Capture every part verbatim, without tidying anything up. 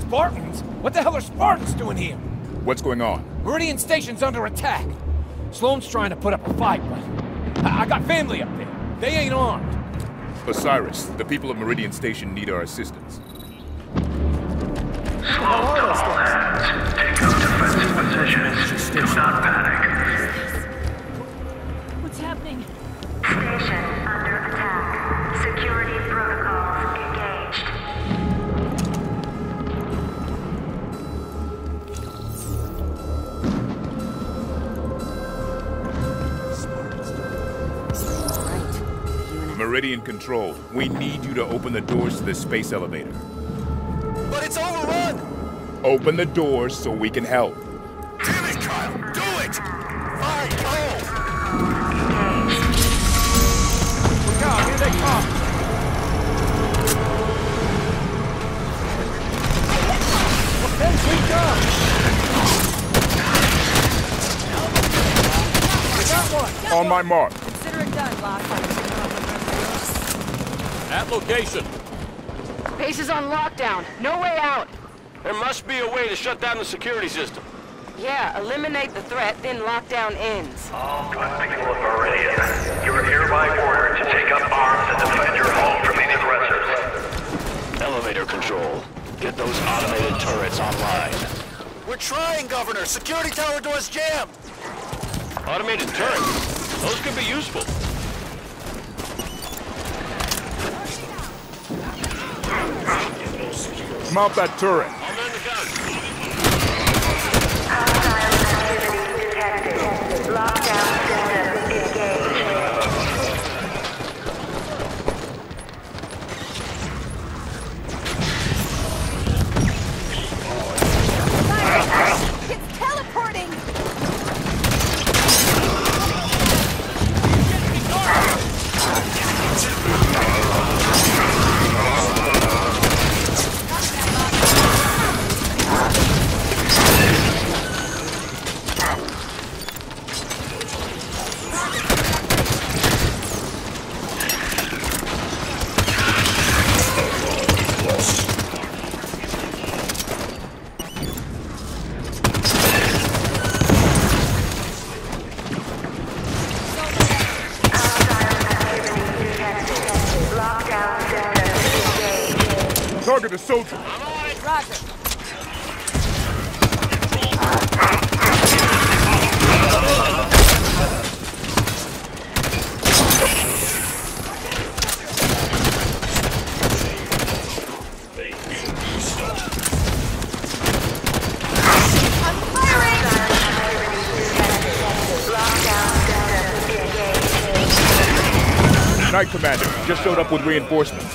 Spartans? What the hell are Spartans doing here? What's going on? Meridian Station's under attack. Sloane's trying to put up a fight, but I, I got family up there. They ain't armed. Osiris, the people of Meridian Station need our assistance. Slow all hands. Take up defensive positions. Do not panic. What's happening? Station under attack. Security protocols engaged. Meridian Control, we need you to open the doors to this space elevator. But it's overrun! Open the doors so we can help. Damn it, Kyle! Do it! Fine, go! Look out, here they come! Hey, we go! I got one! On my mark. Consider it done, Locke. At location. Base is on lockdown. No way out. There must be a way to shut down the security system. Yeah, eliminate the threat, then lockdown ends. All good people of Meridian, you are hereby ordered to take up arms and defend your home from these aggressors. Elevator control. Get those automated turrets online. We're trying, Governor! Security tower door's jammed! Automated turrets? Those could be useful. Mount that turret. I'll man the gun. Hostile activity detected. Lockdown system engaged. It's teleporting! Target the soldier. Roger. Knight Commander, just showed up with reinforcements.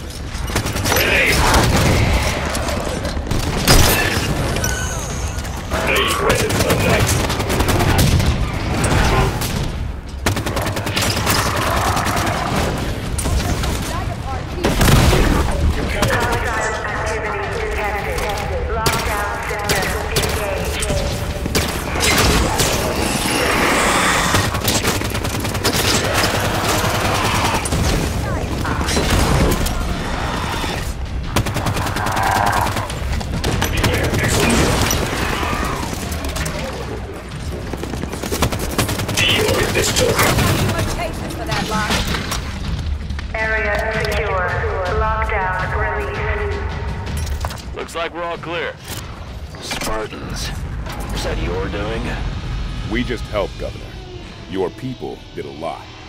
Area secure. Lockdown released. Looks like we're all clear. Spartans. Was that your doing? We just helped, Governor. Your people did a lot.